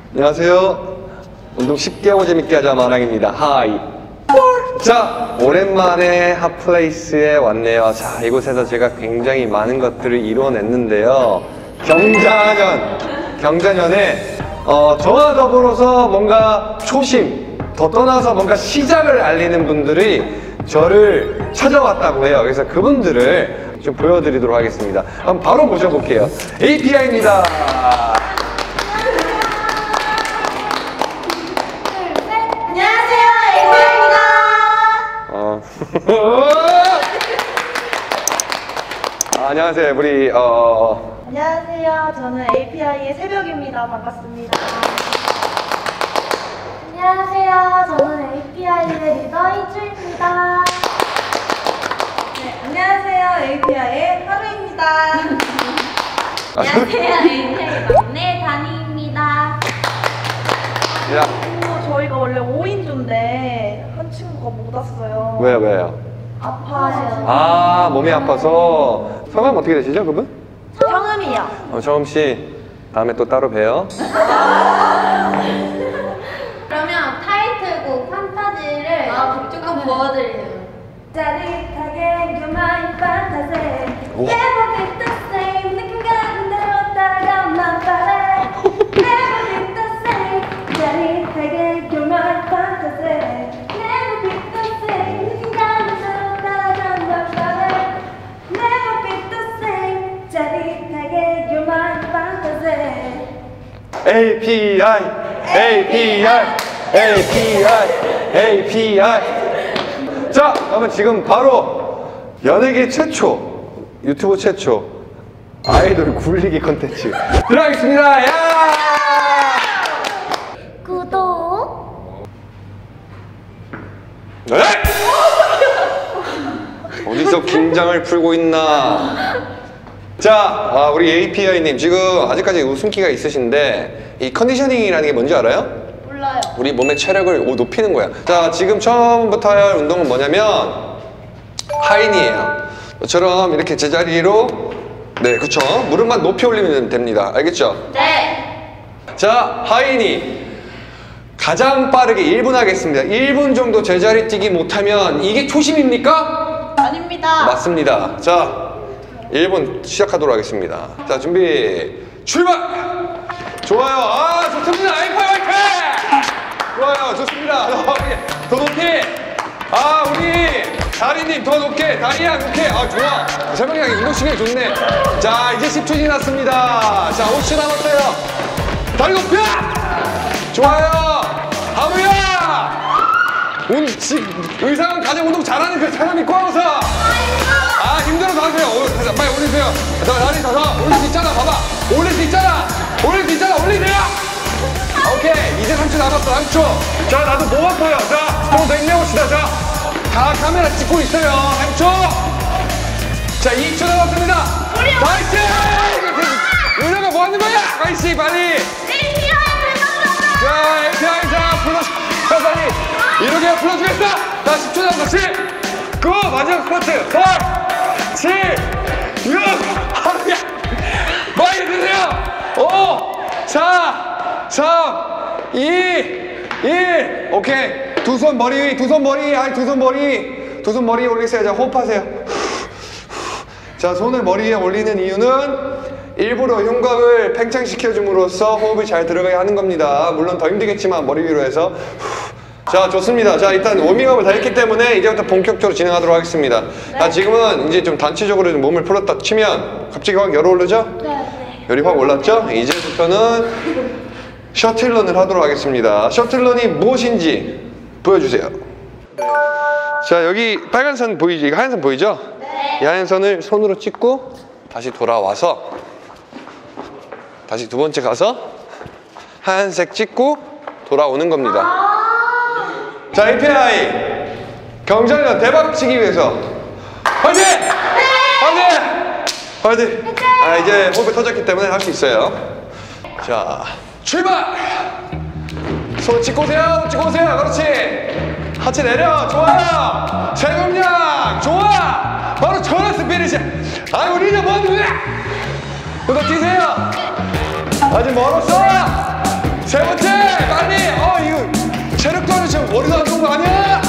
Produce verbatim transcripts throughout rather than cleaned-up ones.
안녕하세요. 운동 쉽게 하고 재밌게 하자 마랑입니다. 하이. 자, 오랜만에 핫플레이스에 왔네요. 자, 이곳에서 제가 굉장히 많은 것들을 이뤄냈는데요. 경자년, 경자년에 어, 저와 더불어서 뭔가 초심, 더 떠나서 뭔가 시작을 알리는 분들이 저를 찾아왔다고 해요. 그래서 그분들을 좀 보여드리도록 하겠습니다. 한번 바로 모셔볼게요. 에이피아이입니다. 아, 안녕하세요. 우리 어... 안녕하세요. 저는 에이피아이의 새벽입니다. 반갑습니다. 안녕하세요. 저는 에이피아이의 리더 이주입니다. 네, 안녕하세요. 에이피아이의 하루입니다. 안녕하세요. 에이피아이 막내 다니입니다. 야. 어, 저희가 원래 오인조인데 한 친구가 못 왔어요. 왜요, 왜요? 아파요. 아, 몸이 아파서. 성함 어떻게 되시죠, 그분? 성음이요. 어, 정음씨, 다음에 또 따로 봬요. 그러면 타이틀곡 판타지를 아, 조금 보여드리려고. 짜릿하게 You're my fantasy Never be the same 느낌 가는 대로 따라가만 바래 Never be the same 짜릿하게 You're my fantasy Never be the same 느낌 가는 대로 따라가만 바래 Never be the same 짜릿하게 You're my fantasy 에이피아이, 에이피아이, 에이피아이, 에이피아이. 자, 그러면 지금 바로 연예계 최초, 유튜브 최초 아이돌 굴리기 컨텐츠 들어가겠습니다. 야! 구독 네? 어디서 긴장을 풀고 있나? 자, 아, 우리 에이피아이님 지금 아직까지 웃음기가 있으신데 이 컨디셔닝이라는 게 뭔지 알아요? 몰라요. 우리 몸의 체력을 높이는 거야. 자, 지금 처음부터 할 운동은 뭐냐면 하인이에요. 저처럼 이렇게 제자리로, 네, 그쵸, 무릎만 높이 올리면 됩니다. 알겠죠? 네. 자, 하인이 가장 빠르게 일 분 하겠습니다. 일 분 정도 제자리 뛰기 못하면 이게 초심입니까? 아닙니다. 맞습니다. 자, 일 분 시작하도록 하겠습니다. 자, 준비 출발! 좋아요. 아, 좋습니다. 아이파이 화이팅! 좋아요. 좋습니다. 더 높이. 아, 우리 다리님 더 높게. 다리야 높게. 아, 좋아. 설명이 운동신경이 좋네. 자, 이제 십 초 지났습니다. 자, 오 초 남았어요. 다리 높이. 좋아요. 하루야. 운, 지, 의상은 가장 운동 잘하는 그 사람이 꽝서. 아, 힘들어서 하세요. 오, 빨리 올리세요. 자, 다리 더 올릴 수 있잖아. 봐봐. 올릴 수 있잖아. 올릴 수 있잖아. 올리세요. 오케이. 이제 삼 초 남았어. 삼 초. 자, 나도 목 아파요. 자, 조금 더 힘내봅시다. 자, 다 카메라 찍고 있어요. 삼 초. 자, 이 초 남았습니다. 나이스! 은영아 뭐 하는 거야? 나이스, 빨리. 자, 에이피아이 자, 불러주세요. 빨리. 이렇게 불러주겠다. 자, 십 초 남았어. 칠, 구, 마지막 스쿼트. 팔, 칠, 육, 하루야. 많이 드세요. 오, 사, 삼, 이, 일. 오케이. 두 손 머리 위, 두 손 머리 위, 아니 두 손 머리, 두 손 머리 위에 올리세요. 자, 호흡하세요. 자, 손을 머리 위에 올리는 이유는 일부러 흉곽을 팽창시켜줌으로써 호흡이 잘 들어가게 하는 겁니다. 물론 더 힘들겠지만 머리 위로 해서. 자, 좋습니다. 자, 일단 워밍업을 다 했기 때문에 이제부터 본격적으로 진행하도록 하겠습니다. 네. 자, 지금은 이제 좀 단체적으로 좀 몸을 풀었다 치면 갑자기 확 열이 오르죠? 네. 열이 확 올랐죠? 이제부터는 셔틀런을 하도록 하겠습니다. 셔틀런이 무엇인지 보여주세요. 자, 여기 빨간 선 보이죠? 이거 하얀 선 보이죠? 네. 이 하얀 선을 손으로 찍고 다시 돌아와서 다시 두 번째 가서 하얀색 찍고 돌아오는 겁니다. 아 자, 에이피아이 경자년 대박치기 위해서 화이팅! 네. 화이팅! 화이팅! 아, 이제 호흡이 터졌기 때문에 할 수 있어요. 자, 출발! 손 찍고 오세요. 찍고 오세요. 그렇지. 하체 내려. 좋아요. 세금량 좋아. 바로 전화 스피릿이야. 아이고, 리더 뭐 하는 거야? 또 뛰세요. 아직 멀었어. 세 번째 빨리. 어 이거 체력도 안 좋고 머리도 안 좋은 거 아니야?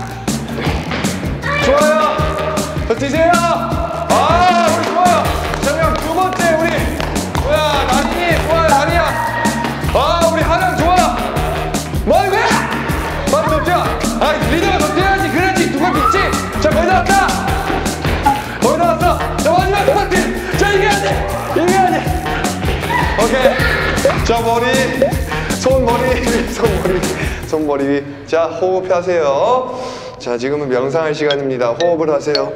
좋아요. 더 뛰세요. 아 우리 좋아요. 자 그럼 두 번째 우리 뭐야 나린이 좋아요 나린이야. 아 우리 하랑 좋아. 뭐하는 거야? 빨리 더 뛰어. 아 리더가 더 뛰어야지. 그래야지 누가 믿지? 자 거의 다 왔다. 거의 다 왔어. 자 마지막 두 번째. 자 이겨야지. 이겨야지. 오케이. 자 머리 손머리 위 손머리 손머리 위. 자 호흡하세요. 자 지금은 명상할 시간입니다. 호흡을 하세요.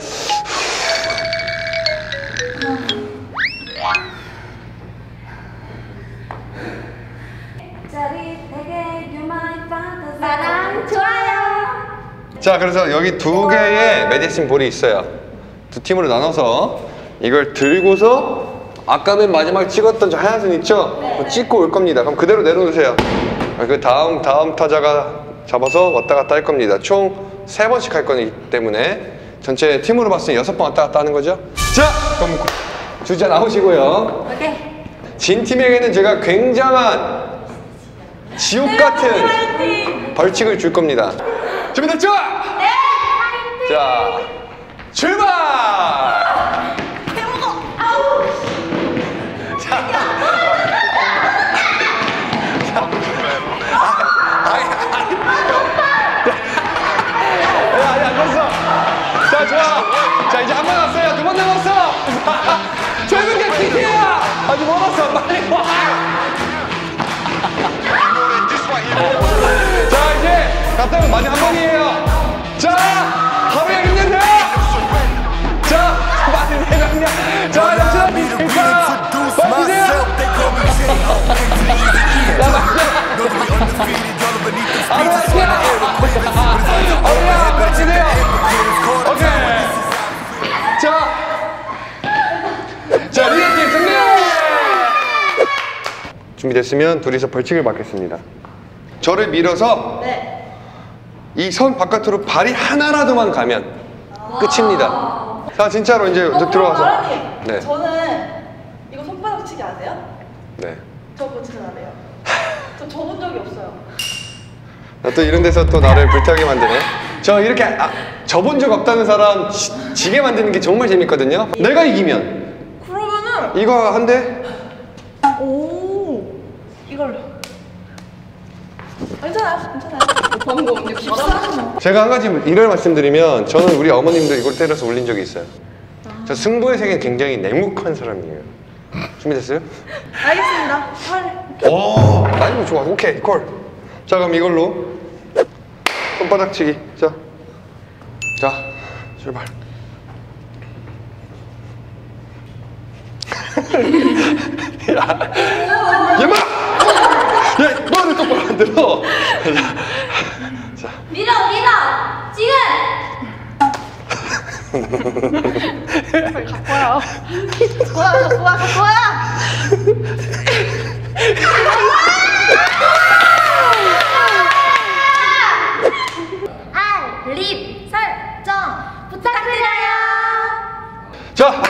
사랑 좋아요. 자 그래서 여기 두 개의 메디슨 볼이 있어요. 두 팀으로 나눠서 이걸 들고서 아까 맨 마지막에 찍었던 저 하얀 선 있죠? 그거 찍고 올 겁니다. 그럼 그대로 내려놓으세요. 그 다음 다음 타자가 잡아서 왔다 갔다 할 겁니다. 총 세 번씩 할 거기 때문에 전체 팀으로 봤을 때 여섯 번 왔다 갔다 하는 거죠. 자 그럼 주자 나오시고요. 오케이. 진 팀에게는 제가 굉장한 지옥 같은 벌칙을 줄 겁니다. 준비됐죠? 네. 자 출발! 해먹어. 아우. 야, 아니 안 됐어. 자 좋아. 자 이제 한 번 왔어요. 두 번 남았어. 젊은 게 기세야. 아주 멀었어. 빨리 와. 자 이제 갔다 오면 마지막 한 번이에요. 자 하루에 힘내세요. 자 많이 내렸냐. 자 잠시만 비니까 버티세요. 야 맞아. 하루야 하루야 버티세요. 오케이. 자 자 리더팀 승리. 준비됐으면 둘이서 벌칙을 받겠습니다. 저를 밀어서 네. 이 선 바깥으로 발이 하나라도만 가면 끝입니다. 자 진짜로 이제 어, 들어와서. 마라님, 네. 저는 이거 손바닥 치기 아세요? 네. 저 그거 진짜 안 해요. 저 접은 적이 없어요. 나 또 이런 데서 또 나를 불타게 만드네. 저 이렇게 아, 접은 적 없다는 사람 지, 지게 만드는 게 정말 재밌거든요. 내가 이기면 그러면은 이거 한 대. 오 이걸로. 괜찮아요, 괜찮아요. 방금 육십사. 제가 한 가지 일을 말씀드리면 저는 우리 어머님도 이걸 때려서 울린 적이 있어요. 저 승부의 세계는 굉장히 냉혹한 사람이에요. 준비됐어요? 알겠습니다. 팔. 오, 아니면 좋아. 오케이, 콜. 자, 그럼 이걸로 손바닥 치기. 자, 자, 출발. 야, 얘마! 야, 너를 똑바로 안 들어. 자, 밀어 밀어. 지금. 갖고 와요. 갖고 와, 갖고 와, 갖고 와. 알림 설정 부탁드려요. 자.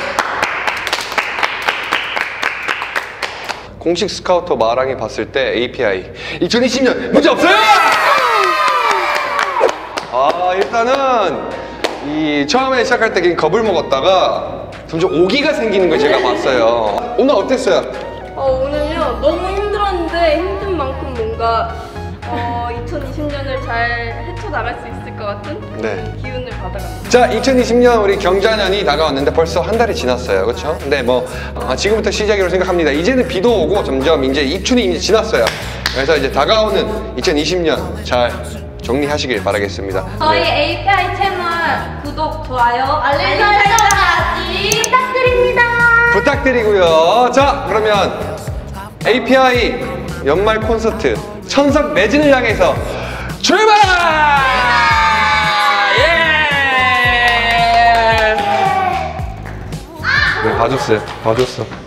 공식 스카우터 마랑이 봤을 때 에이피아이 이천이십 년 문제 없어요! 아 일단은 이 처음에 시작할 때 겁을 먹었다가 점점 오기가 생기는 걸 제가 봤어요. 오늘 어땠어요? 어, 오늘요 너무 힘들었는데 힘든 만큼 뭔가 어, 이천이십 년을 잘 헤쳐나갈 수 있을 것 같은 네. 기운을 받아갑니다. 자, 이천이십 년 우리 경자년이 다가왔는데 벌써 한 달이 지났어요. 그렇죠? 근데 뭐 어, 지금부터 시작이라고 생각합니다. 이제는 비도 오고 점점 이제 입춘이 이제 지났어요. 그래서 이제 다가오는 이천이십 년 잘 정리하시길 바라겠습니다. 저희 네. 에이피아이 채널 구독, 좋아요, 알림 설정까지 부탁드립니다. 부탁드리고요. 자, 그러면 에이피아이 연말 콘서트 천석 매진을 향해서 출발! 예! 네, 봐줬어요. 봐줬어.